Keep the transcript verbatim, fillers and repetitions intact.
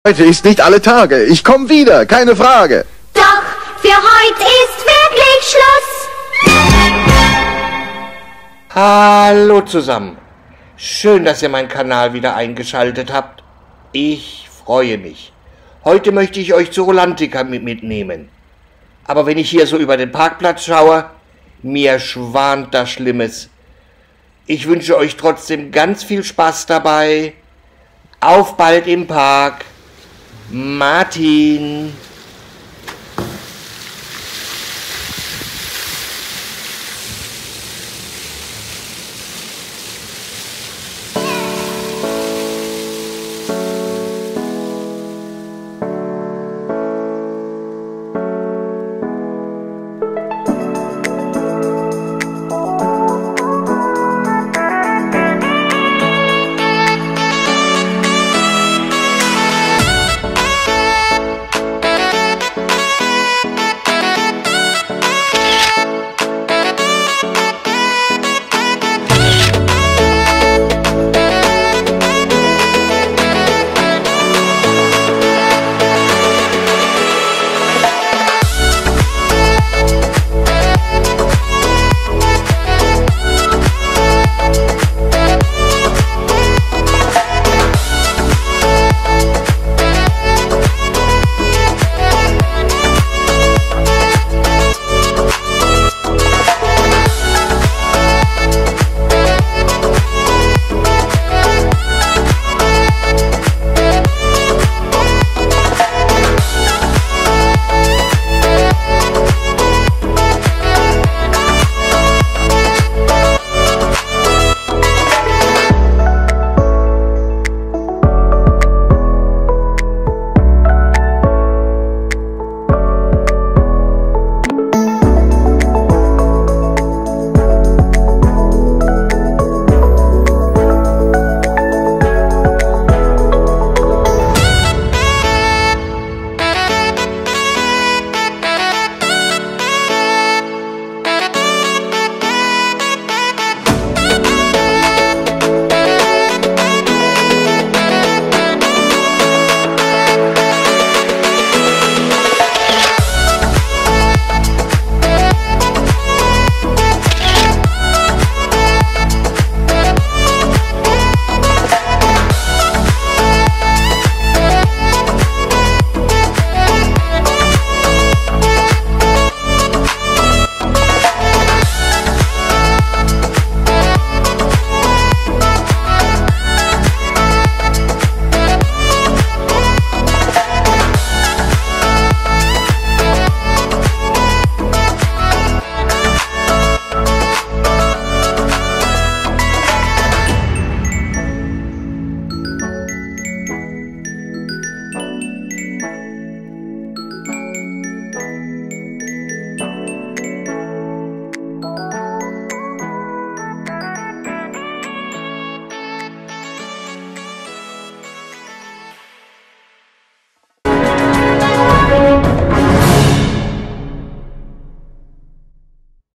Heute ist nicht alle Tage. Ich komme wieder, keine Frage. Doch, für heute ist wirklich Schluss. Hallo zusammen. Schön, dass ihr meinen Kanal wieder eingeschaltet habt. Ich freue mich. Heute möchte ich euch zu Rolantica mit mitnehmen. Aber wenn ich hier so über den Parkplatz schaue, mir schwant da Schlimmes. Ich wünsche euch trotzdem ganz viel Spaß dabei. Auf bald im Park. Martin.